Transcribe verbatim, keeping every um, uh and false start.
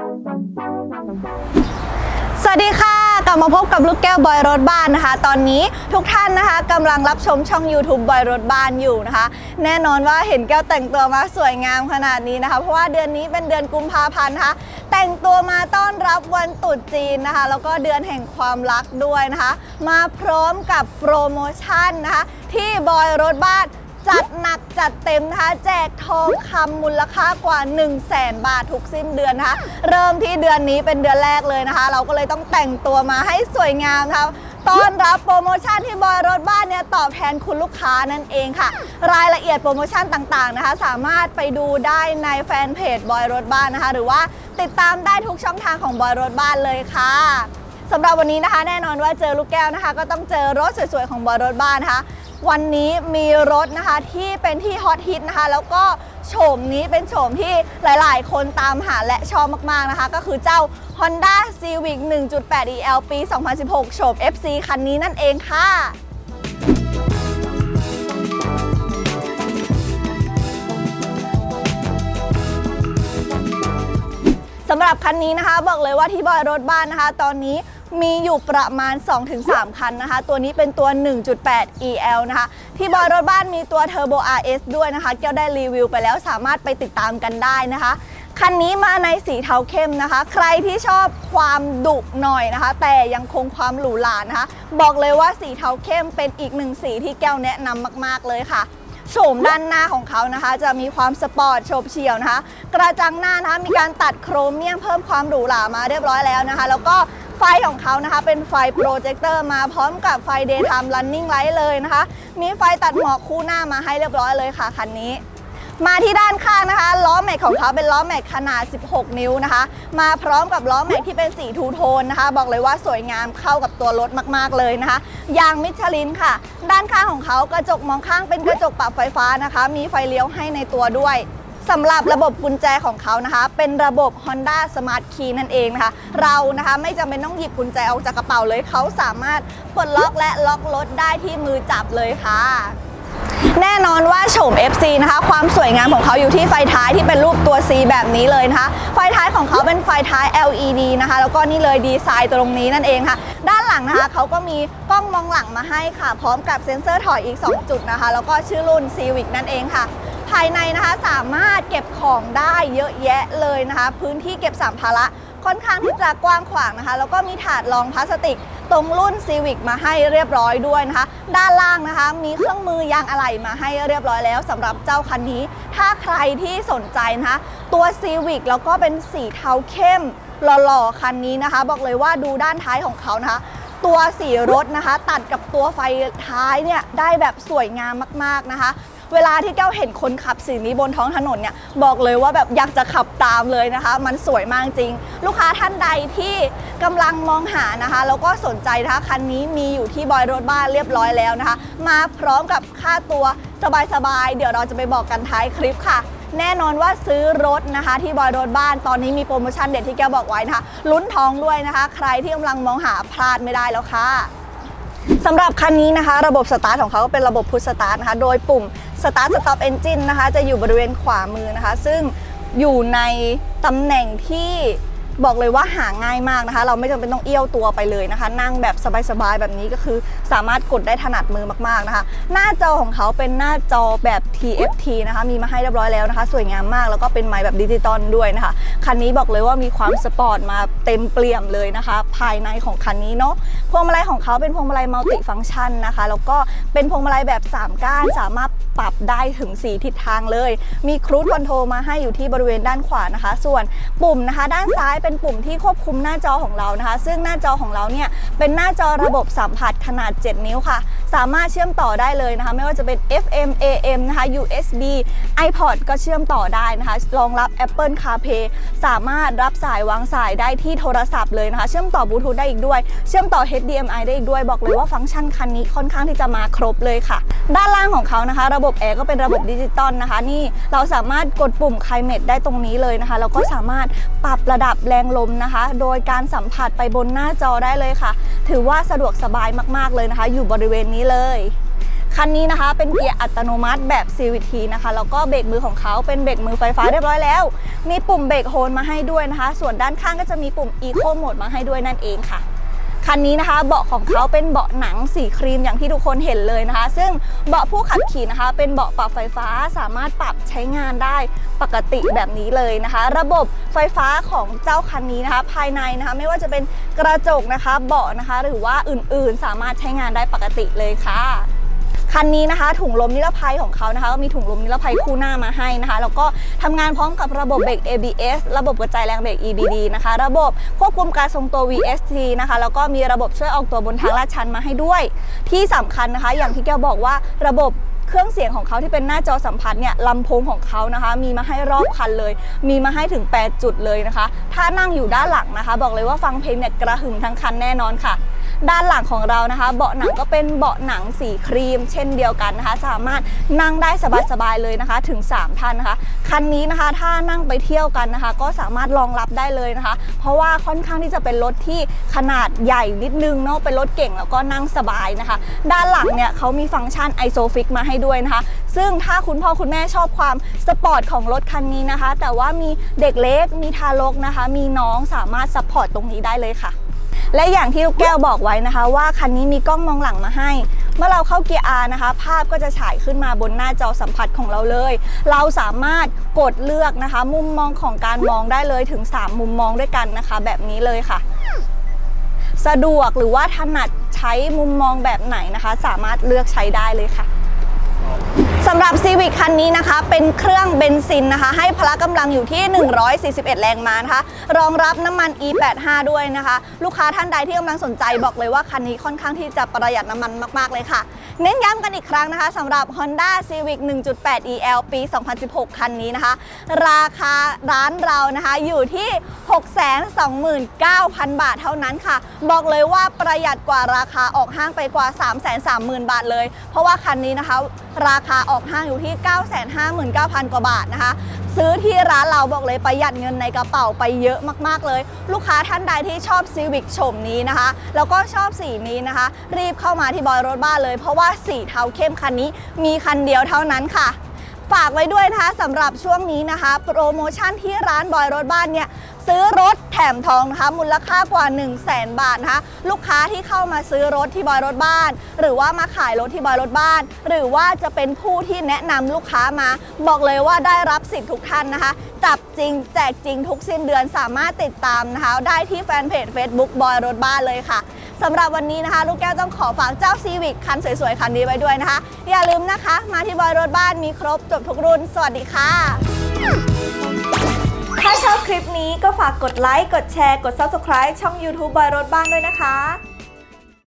สวัสดีค่ะกลับมาพบกับลูกแก้วบอยรถบ้านนะคะตอนนี้ทุกท่านนะคะกำลังรับชมช่อง ยูทูบ บอยรถบ้านอยู่นะคะแน่นอนว่าเห็นแก้วแต่งตัวมาสวยงามขนาดนี้นะคะเพราะว่าเดือนนี้เป็นเดือนกุมภาพันธ์นะคะแต่งตัวมาต้อนรับวันตรุษจีนนะคะแล้วก็เดือนแห่งความรักด้วยนะคะมาพร้อมกับโปรโมชั่นนะคะที่บอยรถบ้านจัดหนักจัดเต็มนะคะแจกทองคำมูลค่ากว่า หนึ่งแสน บาททุกสิ้นเดือนนะคะเริ่มที่เดือนนี้เป็นเดือนแรกเลยนะคะเราก็เลยต้องแต่งตัวมาให้สวยงามนะคะต้อนรับโปรโมชั่นที่บอยรถบ้านเนี่ยตอบแทนคุณลูกค้านั่นเองค่ะรายละเอียดโปรโมชั่นต่างๆนะคะสามารถไปดูได้ในแฟนเพจบอยรถบ้านนะคะหรือว่าติดตามได้ทุกช่องทางของบอยรถบ้านเลยค่ะสำหรับวันนี้นะคะแน่นอนว่าเจอลูกแก้วนะคะก็ต้องเจอรถสวยๆของบอยรถบ้านนะคะวันนี้มีรถนะคะที่เป็นที่ฮอตฮิตนะคะแล้วก็โฉมนี้เป็นโฉมที่หลายๆคนตามหาและชอบมากๆนะคะก็คือเจ้า Honda Civic หนึ่งจุดแปด อี แอล ปี สองพันสิบหก โฉม เอฟ ซี คันนี้นั่นเองค่ะสำหรับคันนี้นะคะบอกเลยว่าที่บอยรถบ้านนะคะตอนนี้มีอยู่ประมาณ สองถึงสาม คันนะคะตัวนี้เป็นตัว หนึ่งจุดแปด อี แอล นะคะที่บอยรถบ้านมีตัว Turbo อาร์ เอส ด้วยนะคะแก้วได้รีวิวไปแล้วสามารถไปติดตามกันได้นะคะคันนี้มาในสีเทาเข้มนะคะใครที่ชอบความดุหน่อยนะคะแต่ยังคงความหรูหรานะคะบอกเลยว่าสีเทาเข้มเป็นอีกหนึ่งสีที่แก้วแนะนำมากๆเลยค่ะโฉมด้านหน้าของเขานะคะจะมีความสปอร์ตโฉบเฉี่ยวนะคะกระจังหน้านะคะมีการตัดโครเมียมเพิ่มความหรูหรามาเรียบร้อยแล้วนะคะแล้วก็ไฟของเขานะคะเป็นไฟโปรเจคเตอร์มาพร้อมกับไฟ Daytime Running Light เลยนะคะมีไฟตัดหมอกคู่หน้ามาให้เรียบร้อยเลยค่ะคันนี้มาที่ด้านข้างนะคะล้อแม็กของเขาเป็นล้อแม็กขนาดสิบหกนิ้วนะคะมาพร้อมกับล้อแม็กที่เป็นสีทูโทนนะคะบอกเลยว่าสวยงามเข้ากับตัวรถมากๆเลยนะคะยางมิชลินค่ะด้านข้างของเขากระจกมองข้างเป็นกระจกปรับไฟฟ้านะคะมีไฟเลี้ยวให้ในตัวด้วยสำหรับระบบกุญแจของเขานะคะเป็นระบบ Honda Smart Key นั่นเองนะคะเรานะคะไม่จำเป็นต้องหยิบกุญแจออกจากกระเป๋าเลยเขาสามารถปลดล็อกและล็อกรถได้ที่มือจับเลยค่ะแน่นอนว่าโฉม เอฟ ซี นะคะความสวยงามของเขาอยู่ที่ไฟท้ายที่เป็นรูปตัว C แบบนี้เลยนะคะไฟท้ายของเขาเป็นไฟท้าย แอล อี ดี นะคะแล้วก็นี่เลยดีไซน์ตรงนี้นั่นเองค่ะด้านหลังนะคะเขาก็มีกล้องมองหลังมาให้ค่ะพร้อมกับเซ็นเซอร์ถอยอีกสองจุดนะคะแล้วก็ชื่อรุ่น Civic นั่นเองค่ะภายในนะคะสามารถเก็บของได้เยอะแยะเลยนะคะพื้นที่เก็บสัมภาระค่อนข้างที่จะกว้างขวางนะคะแล้วก็มีถาดรองพลาสติกตรงรุ่น Civic มาให้เรียบร้อยด้วยนะคะด้านล่างนะคะมีเครื่องมือยางอะไหล่มาให้เรียบร้อยแล้วสำหรับเจ้าคันนี้ถ้าใครที่สนใจนะคะตัว Civic แล้วก็เป็นสีเทาเข้มหล่อๆคันนี้นะคะบอกเลยว่าดูด้านท้ายของเขานะคะตัวสีรถนะคะตัดกับตัวไฟท้ายเนี่ยได้แบบสวยงามมากๆนะคะเวลาที่แก้วเห็นคนขับสีนี้บนท้องถนนเนี่ยบอกเลยว่าแบบอยากจะขับตามเลยนะคะมันสวยมากจริงลูกค้าท่านใดที่กำลังมองหานะคะแล้วก็สนใจนะคะคันนี้มีอยู่ที่บอยรถบ้านเรียบร้อยแล้วนะคะมาพร้อมกับค่าตัวสบายๆเดี๋ยวเราจะไปบอกกันท้ายคลิปค่ะแน่นอนว่าซื้อรถนะคะที่บอยรถบ้านตอนนี้มีโปรโมชั่นเด็ดที่แก้วบอกไว้นะคะลุ้นทองด้วยนะคะใครที่กำลังมองหาพลาดไม่ได้แล้วค่ะสำหรับคันนี้นะคะระบบสตาร์ทของเขาก็เป็นระบบพุชสตาร์ทนะคะโดยปุ่ม Start Stop Engine นะคะจะอยู่บริเวณขวามือนะคะซึ่งอยู่ในตำแหน่งที่บอกเลยว่าหาง่ายมากนะคะเราไม่จำเป็นต้องเอี้ยวตัวไปเลยนะคะนั่งแบบสบายๆแบบนี้ก็คือสามารถกดได้ถนัดมือมากๆนะคะหน้าจอของเขาเป็นหน้าจอแบบ ที เอฟ ที นะคะมีมาให้เรียบร้อยแล้วนะคะสวยงามมากแล้วก็เป็นไมค์แบบดิจิตอลด้วยนะคะคันนี้บอกเลยว่ามีความสปอร์ตมาเต็มเปี่ยมเลยนะคะภายในของคันนี้เนาะพวงมาลัยของเขาเป็นพวงมาลัยมัลติฟังก์ชันนะคะแล้วก็เป็นพวงมาลัยแบบสามก้านสามารถปรับได้ถึงสี่ทิศทางเลยมีครูซคอนโทรลมาให้อยู่ที่บริเวณด้านขวานะคะส่วนปุ่มนะคะด้านซ้ายเป็นปุ่มที่ควบคุมหน้าจอของเรานะคะซึ่งหน้าจอของเราเนี่ยเป็นหน้าจอระบบสัมผัสขนาดเจ็ดนิ้วค่ะสามารถเชื่อมต่อได้เลยนะคะไม่ว่าจะเป็น เอฟ เอ็ม เอ เอ็ม นะคะ ยู เอส บี iPod ก็เชื่อมต่อได้นะคะรองรับ Apple CarPlay สามารถรับสายวางสายได้ที่โทรศัพท์เลยนะคะเชื่อมต่อบลูทูธได้อีกด้วยเชื่อมต่อ เอช ดี เอ็ม ไอ ได้อีกด้วยบอกเลยว่าฟังก์ชันคันนี้ค่อนข้างที่จะมาครบเลยค่ะด้านล่างของเขานะคะระบบแอร์ก็เป็นระบบดิจิตอลนะคะนี่เราสามารถกดปุ่ม Climate ได้ตรงนี้เลยนะคะแล้วก็สามารถปรับระดับแรงลมนะคะโดยการสัมผัสไปบนหน้าจอได้เลยค่ะถือว่าสะดวกสบายมากๆเลยนะคะอยู่บริเวณนี้เลยคันนี้นะคะเป็นเกียร์อัตโนมัติแบบ ซี วี ที นะคะแล้วก็เบรกมือของเขาเป็นเบรกมือไฟฟ้าเรียบร้อยแล้วมีปุ่มเบรกโฮลมาให้ด้วยนะคะส่วนด้านข้างก็จะมีปุ่ม Eco Mode มาให้ด้วยนั่นเองค่ะคันนี้นะคะเบาะของเขาเป็นเบาะหนังสีครีมอย่างที่ทุกคนเห็นเลยนะคะซึ่งเบาะผู้ขับขี่นะคะเป็นเบาะปรับไฟฟ้าสามารถปรับใช้งานได้ปกติแบบนี้เลยนะคะระบบไฟฟ้าของเจ้าคันนี้นะคะภายในนะคะไม่ว่าจะเป็นกระจกนะคะเบาะนะคะหรือว่าอื่นๆสามารถใช้งานได้ปกติเลยค่ะคันนี้นะคะถุงลมนิรภัยของเขานะคะก็มีถุงลมนิรภัยคู่หน้ามาให้นะคะแล้วก็ทำงานพร้อมกับระบบเบรก เอ บี เอส ระบบกระจายแรงเบรก อี บี ดี นะคะระบบควบคุมการทรงตัว วี เอส ที นะคะแล้วก็มีระบบช่วยออกตัวบนทางลาดชันมาให้ด้วยที่สำคัญนะคะอย่างที่แกบอกว่าระบบเครื่องเสียงของเขาที่เป็นหน้าจอสัมผัสเนี่ยลำโพงของเขานะคะมีมาให้รอบคันเลยมีมาให้ถึงแปดจุดเลยนะคะถ้านั่งอยู่ด้านหลังนะคะบอกเลยว่าฟังเพลงเนี่ยกระหึ่มทั้งคันแน่นอนค่ะด้านหลังของเรานะคะเบาะหนังก็เป็นเบาะหนังสีครีมเช่นเดียวกันนะคะสามารถนั่งได้สบายๆเลยนะคะถึงสามท่านนะคะคันนี้นะคะถ้านั่งไปเที่ยวกันนะคะก็สามารถรองรับได้เลยนะคะเพราะว่าค่อนข้างที่จะเป็นรถที่ขนาดใหญ่นิดนึงเนาะเป็นรถเก่งแล้วก็นั่งสบายนะคะด้านหลังเนี่ยเขามีฟังก์ชัน Isofix มาให้ด้วยนะคะซึ่งถ้าคุณพ่อคุณแม่ชอบความสปอร์ตของรถคันนี้นะคะแต่ว่ามีเด็กเล็กมีทารกนะคะมีน้องสามารถซัพพอร์ตตรงนี้ได้เลยค่ะและอย่างที่ลูกแก้วบอกไว้นะคะว่าคันนี้มีกล้องมองหลังมาให้เมื่อเราเข้าเกียร์ R นะคะภาพก็จะฉายขึ้นมาบนหน้าจอสัมผัสของเราเลยเราสามารถกดเลือกนะคะมุมมองของการมองได้เลยถึงสามมุมมองด้วยกันนะคะแบบนี้เลยค่ะสะดวกหรือว่าถนัดใช้มุมมองแบบไหนนะคะสามารถเลือกใช้ได้เลยค่ะสำหรับ Civic คันนี้นะคะเป็นเครื่องเบนซินนะคะให้พละกำลังอยู่ที่หนึ่งร้อยสี่สิบเอ็ดแรงม้านะคะรองรับน้ำมัน อี แปดสิบห้า ด้วยนะคะลูกค้าท่านใดที่กำลังสนใจบอกเลยว่าคันนี้ค่อนข้างที่จะประหยัดน้ำมันมากๆเลยค่ะเน้นย้ำกันอีกครั้งนะคะสำหรับ Honda Civic หนึ่งจุดแปด อี แอล ปี สองพันสิบหก คันนี้นะคะราคาร้านเรานะคะอยู่ที่ หกแสนสองหมื่นเก้าพัน บาทเท่านั้นค่ะบอกเลยว่าประหยัดกว่าราคาออกห้างไปกว่า สามแสนสามหมื่น บาทเลยเพราะว่าคันนี้นะคะราคาออกห้างอยู่ที่ เก้าแสนห้าหมื่นเก้าพัน กว่าบาทนะคะซื้อที่ร้านเราบอกเลยประหยัดเงินในกระเป๋าไปเยอะมากๆเลยลูกค้าท่านใดที่ชอบ Civic โฉมนี้นะคะแล้วก็ชอบสีนี้นะคะรีบเข้ามาที่บอยรถบ้านเลยเพราะว่าสีเทาเข้มคันนี้มีคันเดียวเท่านั้นค่ะฝากไว้ด้วยนะคะสำหรับช่วงนี้นะคะโปรโมชั่นที่ร้านบอยรถบ้านเนี่ยซื้อรถแถมทองนะคะมูลค่ากว่า หนึ่งแสน บาทนะคะลูกค้าที่เข้ามาซื้อรถที่บอยรถบ้านหรือว่ามาขายรถที่บอยรถบ้านหรือว่าจะเป็นผู้ที่แนะนำลูกค้ามาบอกเลยว่าได้รับสิทธิ์ทุกท่านนะคะจับจริงแจกจริงทุกสิ้นเดือนสามารถติดตามนะคะได้ที่แฟนเพจ Facebook บอยรถบ้านเลยค่ะสำหรับวันนี้นะคะลูกแก้วต้องขอฝากเจ้า Civic คันสวยๆคันนี้ไว้ด้วยนะคะอย่าลืมนะคะมาที่บอยรถบ้านมีครบจบทุกรุ่นสวัสดีค่ะถ้าชอบคลิปนี้ก็ฝากกดไลค์กดแชร์กด ซับสไครบ์ ช่อง ยูทูบ บอยรถบ้านด้วยนะคะ